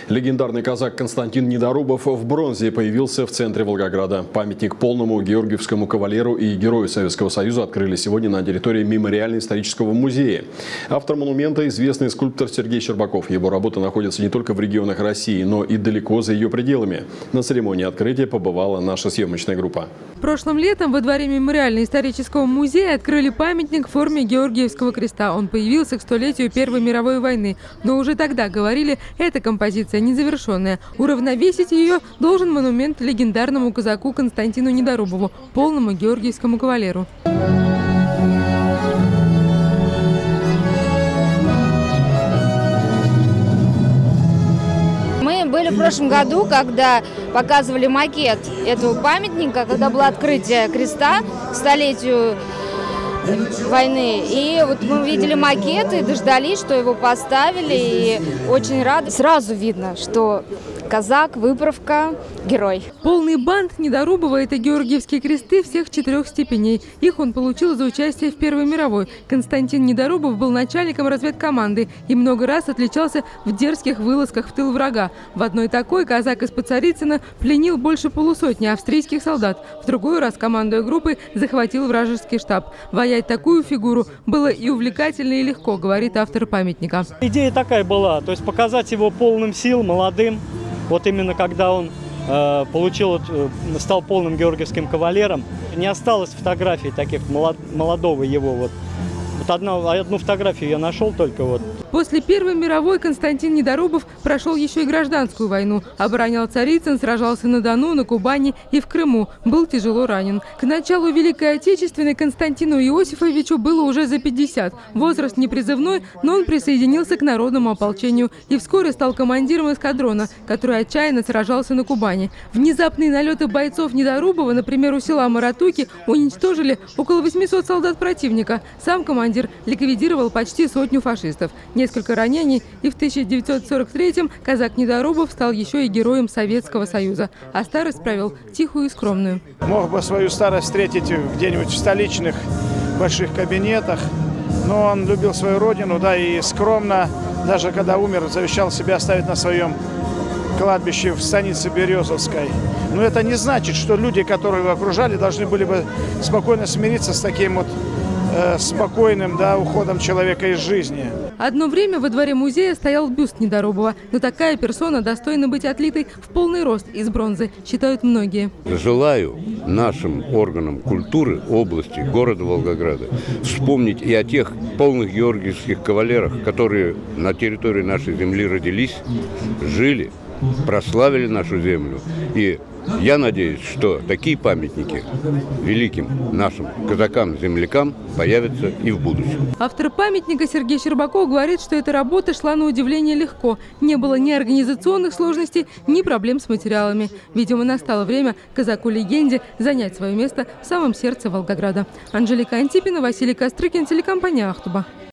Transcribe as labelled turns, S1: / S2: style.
S1: Легендарный казак Константин Недорубов в бронзе появился в центре Волгограда. Памятник полному георгиевскому кавалеру и герою Советского Союза открыли сегодня на территории Мемориально-исторического музея. Автор монумента – известный скульптор Сергей Щербаков. Его работы находятся не только в регионах России, но и далеко за ее пределами. На церемонии открытия побывала наша съемочная группа.
S2: Прошлым летом во дворе Мемориально-исторического музея открыли памятник в форме Георгиевского креста. Он появился к столетию Первой мировой войны. Но уже тогда говорили, эта композиция незавершенная. Уравновесить ее должен монумент легендарному казаку Константину Недорубову, полному георгиевскому кавалеру.
S3: Мы были в прошлом году, когда показывали макет этого памятника, когда было открытие креста к столетию войны. И вот мы видели макет и дождались, что его поставили, и очень рады. Сразу видно, что казак, выправка, герой.
S2: Полный бант Недорубова – это георгиевские кресты всех 4 степеней. Их он получил за участие в Первой мировой. Константин Недорубов был начальником разведкоманды и много раз отличался в дерзких вылазках в тыл врага. В одной такой казак из Поцарицына пленил больше полусотни австрийских солдат. В другой раз, командуя группой, захватил вражеский штаб. Воять такую фигуру было и увлекательно, и легко, говорит автор памятника.
S4: Идея такая была, то есть показать его полным сил, молодым. Вот именно когда он стал полным георгиевским кавалером, не осталось фотографий таких молодого его. Вот одну фотографию я нашел только вот.
S2: После Первой мировой Константин Недорубов прошел еще и гражданскую войну. Оборонял Царицын, сражался на Дону, на Кубани и в Крыму. Был тяжело ранен. К началу Великой Отечественной Константину Иосифовичу было уже за 50. Возраст не призывной, но он присоединился к народному ополчению и вскоре стал командиром эскадрона, который отчаянно сражался на Кубани. Внезапные налеты бойцов Недорубова, например, у села Маратуки, уничтожили около 800 солдат противника. Сам командир ликвидировал почти 100 фашистов. Несколько ранений, и в 1943-м казак Недорубов стал еще и героем Советского Союза. А старость провел тихую и скромную.
S5: Мог бы свою старость встретить где-нибудь в столичных больших кабинетах, но он любил свою родину, да, и скромно, даже когда умер, завещал себя оставить на своем кладбище в станице Березовской. Но это не значит, что люди, которые его окружали, должны были бы спокойно смириться с таким вот спокойным, да, уходом человека из жизни.
S2: Одно время во дворе музея стоял бюст Недорубова, но такая персона достойна быть отлитой в полный рост из бронзы, считают многие.
S6: Желаю нашим органам культуры области, города Волгограда вспомнить и о тех полных георгиевских кавалерах, которые на территории нашей земли родились, жили, прославили нашу землю. И я надеюсь, что такие памятники великим нашим казакам-землякам появятся и в будущем.
S2: Автор памятника Сергей Щербаков говорит, что эта работа шла на удивление легко. Не было ни организационных сложностей, ни проблем с материалами. Видимо, настало время казаку-легенде занять свое место в самом сердце Волгограда. Анжелика Антипина, Василий Кострыкин, телекомпания «Ахтуба».